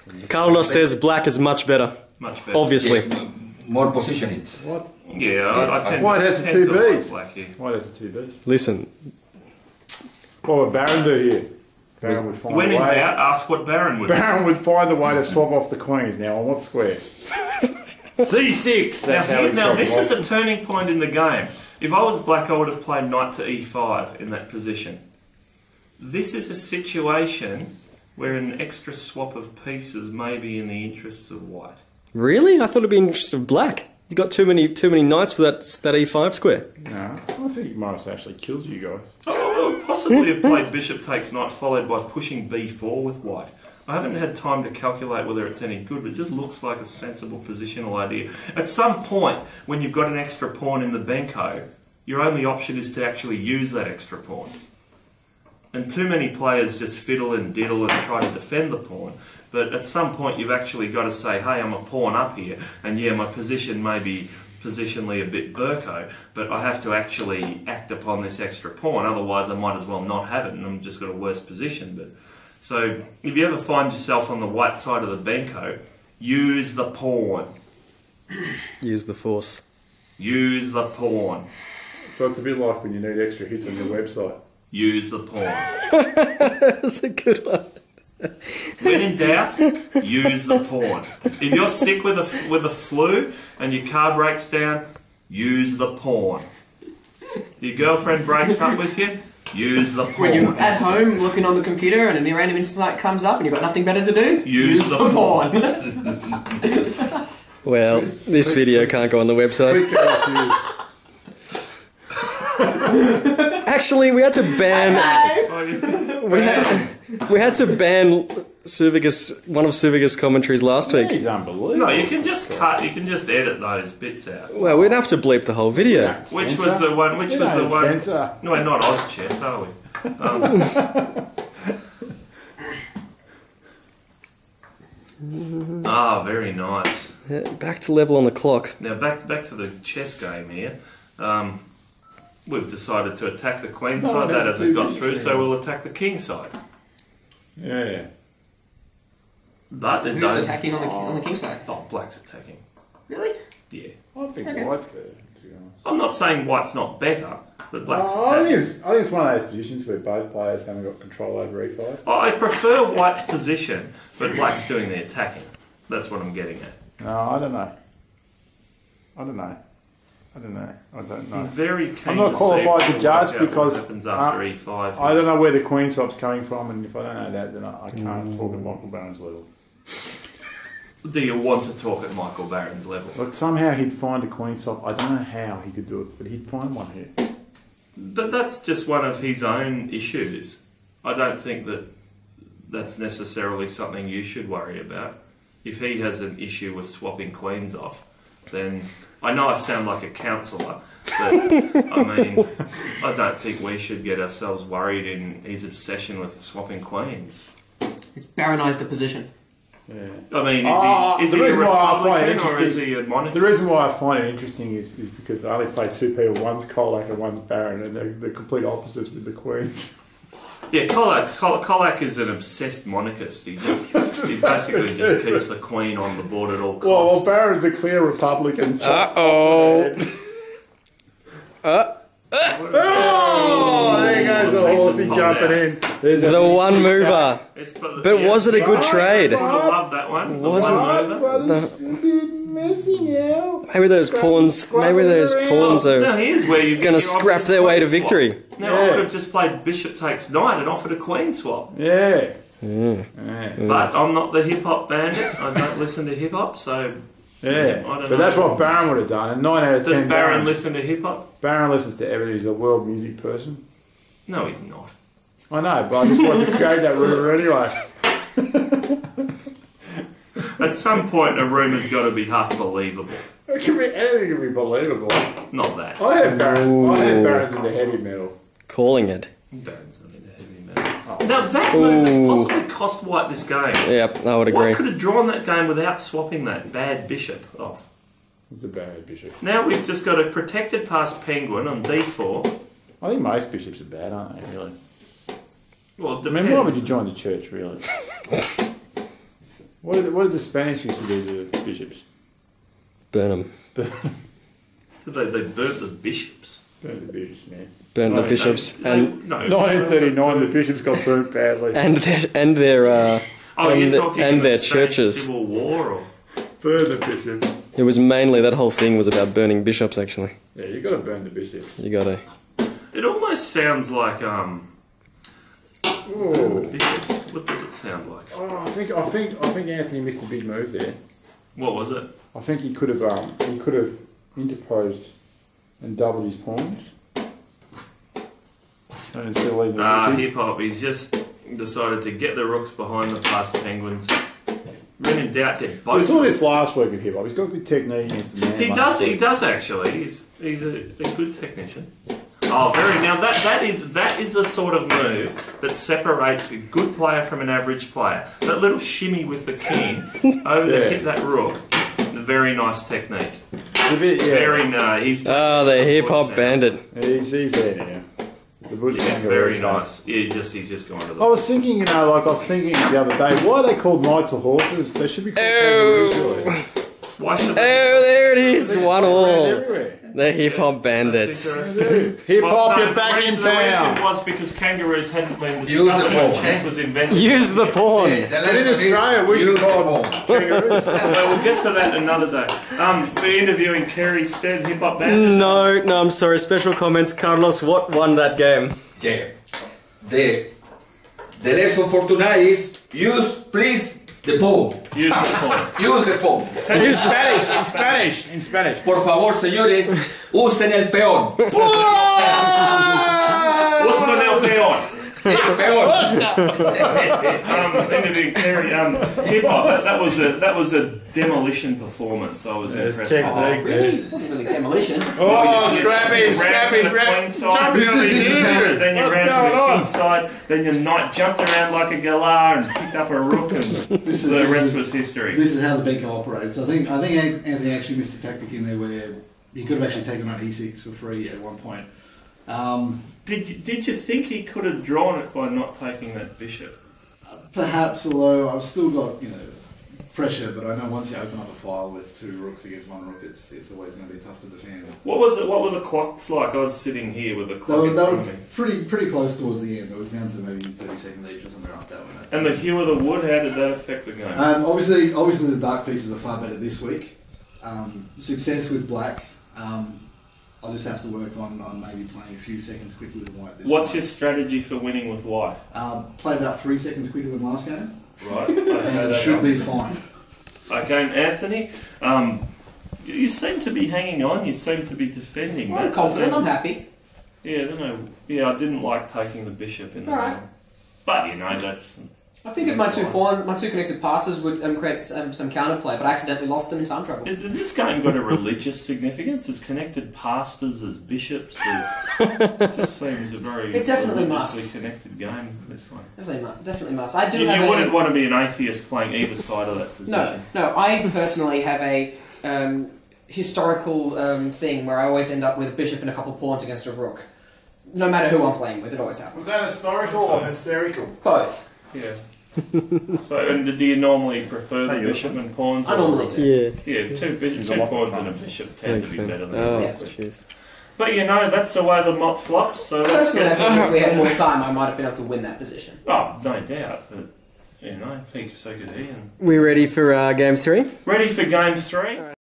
Carlos says black is much better. Much better. Obviously. Yeah, more position it. What? Yeah, I tend White has the tend two to like Bs. black here. White has the two Bs. Listen, What would Baron do here? Baron would find When a in way. doubt, ask what Baron would do. Baron would find a way to swap off the queens. Now on what square? C6. That's how he Now this swap is a turning point in the game. If I was black, I would have played knight to e5 in that position. This is a situation where an extra swap of pieces may be in the interests of white. really? I thought it'd be in the interest of black. You've got too many knights for that e5 square. No, I think Morris actually kills you guys. Oh, possibly have played bishop takes knight followed by pushing b4 with white. I haven't had time to calculate whether it's any good, but it just looks like a sensible positional idea. At some point, when you've got an extra pawn in the benko, your only option is to actually use that extra pawn. And too many players just fiddle and diddle and try to defend the pawn. But at some point, you've actually got to say, hey, I'm a pawn up here, and yeah, my position may be positionally a bit burko, but I have to actually act upon this extra pawn, otherwise I might as well not have it, and I'm just got a worse position. But so if you ever find yourself on the white side of the benko, use the pawn. Use the force. Use the pawn. So it's a bit like when you need extra hits on your website. Use the pawn. That's a good one. When in doubt, use the pawn. If you're sick with a flu and your car breaks down, use the pawn. Your girlfriend breaks up with you, use the pawn. When you're at home looking on the computer and a random insight comes up and you've got nothing better to do, Use the pawn. Well, this video can't go on the website. Click LFUs. Actually, we had to ban. We had to ban Suvigas, one of Suvigas' commentaries last week. He's unbelievable. No, you can just cut. You can just edit those bits out. Well, we'd have to bleep the whole video. Which was the one? Which was the one? Censor. No, we're not Oz chess, are we? Very nice. Yeah, back to level on the clock. Now back to the chess game here. We've decided to attack the queen side. That hasn't got through, so we'll attack the king side. Yeah. But it Who's don't. attacking on the king side? Oh, black's attacking. Really? Yeah. I think Okay. white's better, to be honest. I'm not saying white's not better, but black's I attacking. think it's one of those positions where both players haven't got control over e5. I prefer white's position, but black's doing the attacking. That's what I'm getting at. No, I don't know. I don't know. Very keen I'm not to qualified see to judge what because happens after e5. I don't know where the queen swap's coming from, and if I don't know that, then I can't talk at Michael Barron's level. Do you want to talk at Michael Barron's level? Look, somehow he'd find a queen swap. I don't know how he could do it, but he'd find one here. But that's just one of his own issues. I don't think that's necessarily something you should worry about. If he has an issue with swapping queens off, then I know I sound like a counsellor, but I mean, I don't think we should get ourselves worried in his obsession with swapping queens. He's baronised the position. Yeah. I mean, is the he a reason why I find it Republican or is interesting- he a monarchist? The reason why I find it interesting is because I only play two people. One's Colac and one's Baron, and they're complete opposites with the queens. Yeah, Colac is an obsessed monarchist. He basically just keeps the queen on the board at all costs. Well, Baron's a clear Republican. Uh-oh. Oh, there goes the horsey jumping in. There's The one mover. But was it a good trade? I love that one. The Was one it? mover. Brother's a bit messy now. Maybe those pawns. Maybe those pawns Now are here's where you're going to scrap their way to victory. Now I would have just played bishop takes knight and offered a queen swap. Yeah. But I'm not the hip hop bandit. I don't listen to hip hop, so Yeah. I don't But know. that's what Baron would have done. And 9 out of 10. Does Baron listen to hip hop? Baron listens to everything. He's a world music person. No, he's not. I know, but I just wanted to create that rumour anyway. At some point, a rumour's got to be half believable. It can be anything can be believable. Not that. I had Barons into heavy metal. Calling it. Baron's not into heavy metal. Now that move has possibly cost White this game. Yep, I would agree. White could have drawn that game without swapping that bad bishop off. It's a bad bishop. Now we've just got a protected past penguin on d4. I think most bishops are bad, aren't they, really? Well, it I mean, why would depends. you join the church, really? What did the Spanish used to do to the bishops? Burn them. Did they burnt the bishops? Burn the bishops, man. Burn the No, bishops. No, And 1939, the bishops got burnt badly. their Oh, and, you're talking and the their Spanish churches. Civil War, or Burn the bishops. It was mainly, that whole thing was about burning bishops, actually. Yeah, you got to burn the bishops. You gotta. it almost sounds like Oh, bishops. What does it sound like? I think Anthony missed a big move there. What was it? I think he could have interposed and doubled his pawns. And still leaving the Hip Hop. He's just decided to get the rooks behind the past penguins. When in doubt, get We both. saw this last week at Hip Hop. He's got good technique against the man. He does. He does actually. He's a good technician. Oh, very. Now that is the sort of move that separates a good player from an average player. That little shimmy with the king over to hit that rook. The very nice technique. It's a bit, yeah. Very nice. He's The hip hop bandit. He's there now. The bush yeah, kangaroo very type. nice. Yeah, he's just going to the. I was thinking, the other day, why are they called knights or horses? They should be called kangaroos, really. Why should Oh, there it is. They're One just all. everywhere. The hip hop bandits. Hip hop, you're back in The reason town. was because kangaroos hadn't been Use discovered the when ball, chess eh? was invented. Use the pawn. The And in lesson is Australia, we should use call the them ball. kangaroos. Well, we'll get to that another day. We're interviewing Kerry Stead, hip hop band. No, I'm sorry. Special comments. Carlos, what won that game? Yeah. The lesson for tonight is use, please, the phone. Use the pawn. Use the phone. In Spanish, in Spanish. Por favor, señores, usen el peón. What's the nail peon? Peón. Interviewing Kerry. Hip hop. That was a demolition performance. I was impressed. Technique. It wasn't really demolition. Oh, Scrappy's Jumping on the jumping. then you What's ran going to the on? king side, then your knight jumped around like a galah and picked up a rook, and the rest was history. This is how the Benko operates. I think Anthony actually missed a tactic in there where he could have actually taken on e6 for free at one point. Did you think he could have drawn it by not taking that bishop? Perhaps, although I've still got pressure, but I know once you open up a file with two rooks against one rook, it's always going to be tough to defend. What were the clocks like? I was sitting here with the They clock were, in they front were of me. pretty close towards the end. It was down to maybe 30 seconds each or something like that. And the hue of the wood, how did that affect the game? Obviously the dark pieces are far better this week. Success with black. I'll just have to work on maybe playing a few seconds quicker with white this What's time. your strategy for winning with white? Play about 3 seconds quicker than last game, Right. and it should be fine. Okay, and Anthony, you seem to be hanging on. You seem to be defending. I'm that. confident. I'm happy. Yeah, I don't know. Yeah, I didn't like taking the bishop in the Alright. game. But that's. I figured my two connected passes would create some counterplay, but I accidentally lost them in time trouble. Has this game got a religious significance? As connected pastors, as bishops, it just seems a very It definitely religiously must. connected game. This one. Definitely must. I do You have wouldn't want to be an atheist playing either side of that position. No. I personally have a historical thing where I always end up with a bishop and a couple of pawns against a rook. No matter who I'm playing with, it always happens. Was that historical or hysterical? Both. Yeah. So, and do you normally prefer the Hey, bishop and pawns? I normally do. Yeah. Yeah, two There's a lot of pawns fun. and a bishop tend Thanks, to be man. better than Oh, a rook. jeez. But that's the way the mop flops. So let's Personally, I get think to if we had more time, I might have been able to win that position. Oh, no doubt. But so could he. And We ready for game 3? ready for game 3.